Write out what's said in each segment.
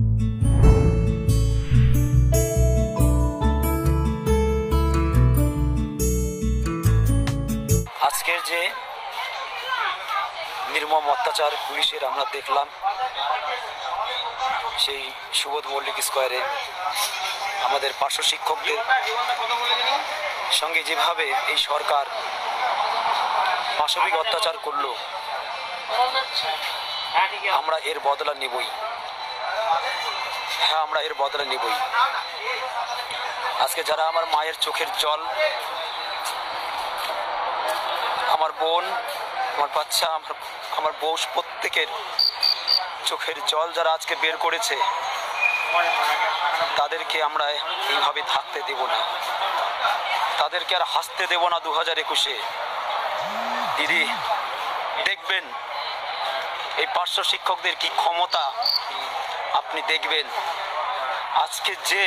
আজকের যে নির্মম অত্যাচার পুলিশের আমরা দেখলাম সেই সুবোধ মল্লিক স্কোয়ারে আমাদের পার্শ্ব শিক্ষকদের সঙ্গে যেভাবে এই সরকার পাশবিক অত্যাচার করলো, আমরা এর বদলা নেবই। হ্যাঁ, আমরা এর বদলা নেবই। আজকে যারা আমার মায়ের চোখের জল, আমার বোন, আমার বাচ্চা, আমার বউ, প্রত্যেকের চোখের জল যারা আজকে বের করেছে, তাদেরকে আমরা এইভাবে থাকতে দেব না, তাদেরকে আর হাসতে দেব না। 2021-এ দিদি দেখবেন এই পার্শ্ব শিক্ষকদের কি ক্ষমতা, আপনি দেখবেন। আজকে যে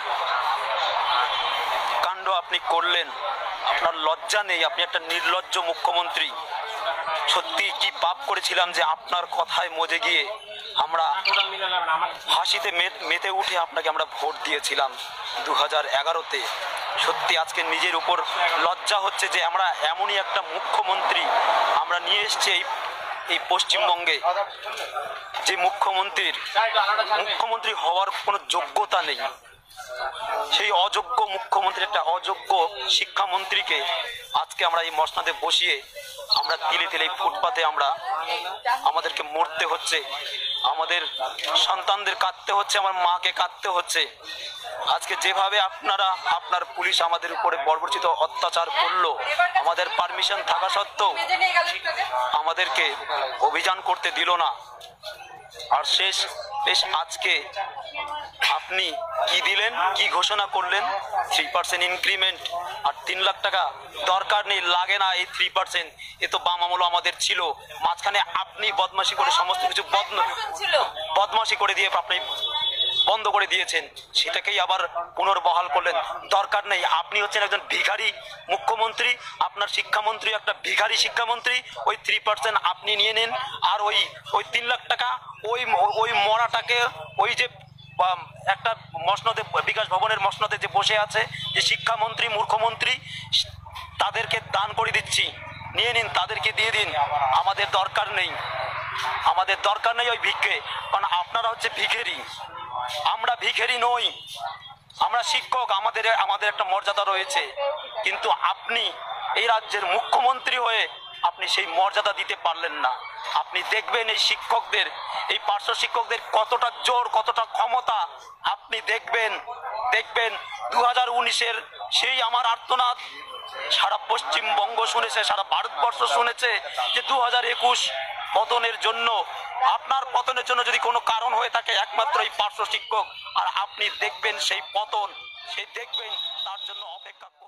কাণ্ড আপনি করলেন, আপনার লজ্জা নেই? আপনি একটা নির্লজ্জ মুখ্যমন্ত্রী। সত্যি কি পাপ করেছিলাম যে আপনার কথায় মজে গিয়ে আমরা হাসিতে মেতে উঠে আপনাকে আমরা ভোট দিয়েছিলাম 2011-তে। সত্যি আজকে নিজের উপর লজ্জা হচ্ছে যে আমরা এমনই একটা মুখ্যমন্ত্রী আমরা নিয়ে এসেছি এই পশ্চিমবঙ্গে, যে মুখ্যমন্ত্রী হওয়ার কোনো যোগ্যতা নেই। সেই অযোগ্য মুখ্যমন্ত্রী, একটা অযোগ্য শিক্ষামন্ত্রীকে আজকে আমরা এই মসনাদে বসিয়ে আমরা তিলে তিলে ফুটপাতে আমাদেরকে মরতে হচ্ছে, আমাদের সন্তানদের কাঁদতে হচ্ছে, আমার মাকে কাঁদতে হচ্ছে। আজকে যেভাবে আপনার পুলিশ আমাদের উপরে বর্বরচিত অত্যাচার করলো, আমাদের পারমিশন থাকা সত্ত্বেও আমাদেরকে অভিযান করতে দিল না। আর শেষ আজকে আপনি কি দিলেন, কি ঘোষণা করলেন? 3% ইনক্রিমেন্ট আর 3 লাখ টাকা। দরকার নেই, লাগে না এই 3%। এ তো বাম আমল আমাদের ছিল। মাঝখানে আপনি বদমাশি করে সমস্ত কিছু বদমাশি করে দিয়ে আপনি বন্ধ করে দিয়েছেন, সেটাকেই আবার পুনর্বহাল করলেন। দরকার নেই। আপনি হচ্ছেন একজন ভিখারি মুখ্যমন্ত্রী, আপনার শিক্ষামন্ত্রী একটা ভিখারি শিক্ষামন্ত্রী। ওই 3% আপনি নিয়ে নেন, আর ওই 3 লাখ টাকা ওই মরাটাকে, ওই যে একটা মসনদে, বিকাশ ভবনের মসনদে যে বসে আছে যে শিক্ষামন্ত্রী, মূর্খমন্ত্রী, তাদেরকে দান করে দিচ্ছি, নিয়ে নিন, তাদেরকে দিয়ে দিন। আমাদের দরকার নেই ওই ভিক্ষে, কারণ আপনারা হচ্ছে ভিখারি, আমরা ভিখারি নই, আমরা শিক্ষক, আমাদের একটা মর্যাদা রয়েছে। কিন্তু আপনি এই রাজ্যের মুখ্যমন্ত্রী হয়ে আপনি সেই মর্যাদা দিতে পারলেন না। আপনি দেখবেন এই শিক্ষকদের, এই পার্শ্ব শিক্ষকদের কতটা জোর, কতটা ক্ষমতা আপনি দেখবেন। 2019-এর সেই আমার আর্তনাদ সারা পশ্চিমবঙ্গ শুনেছে, সারা ভারতবর্ষ শুনেছে যে 2021 পতনের জন্য, আপনার পতনের জন্য যদি কোনো কারণ হয়ে থাকে একমাত্র এই পার্শ্ব শিক্ষক। আর আপনি দেখবেন সেই পতন, সেই দেখবেন, তার জন্য অপেক্ষা